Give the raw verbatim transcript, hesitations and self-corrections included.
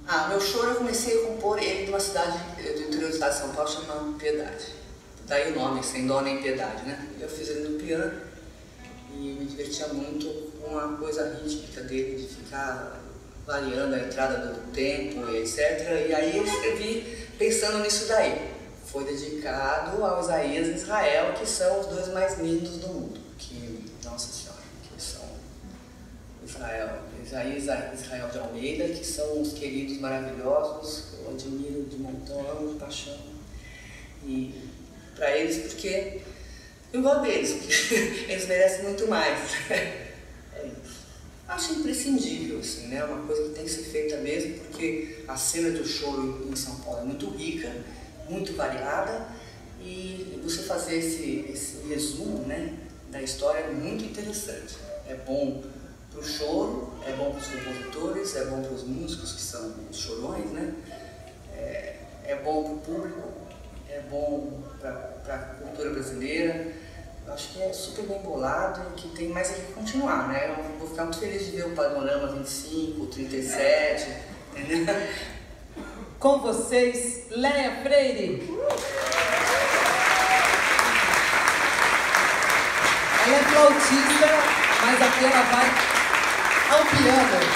Ah, meu choro eu comecei a compor ele de uma cidade do interior do estado de São Paulo chamada Piedade. Daí o nome, Sem Dó Nem Piedade, né? Eu fiz ele no piano e me divertia muito com a coisa rítmica dele, de ficar variando a entrada do tempo, etcétera. E aí eu escrevi pensando nisso daí. Foi dedicado ao Isaías e Israel, que são os dois mais lindos do mundo. Que, nossa senhora, que são Israel, Isaías e Israel de Almeida, que são os queridos maravilhosos, que eu admiro de montão, amo de paixão. E para eles, porque eu gosto deles, porque eles merecem muito mais. É isso. Acho imprescindível, assim, né? Uma coisa que tem que ser feita mesmo, porque a cena do choro em São Paulo é muito rica, muito variada, e você fazer esse, esse resumo, né, da história é muito interessante. É bom para o choro, é bom para os compositores, é bom para os músicos, que são os chorões, né? É, é bom para o público, é bom para a cultura brasileira. Eu acho que é super bem bolado e que tem mais aqui que continuar, né? Eu vou ficar muito feliz de ver o Panorama vinte e cinco, trinta e sete, entendeu? Com vocês, Léia Freire. Ela é flautista, mas aqui ela vai ao piano.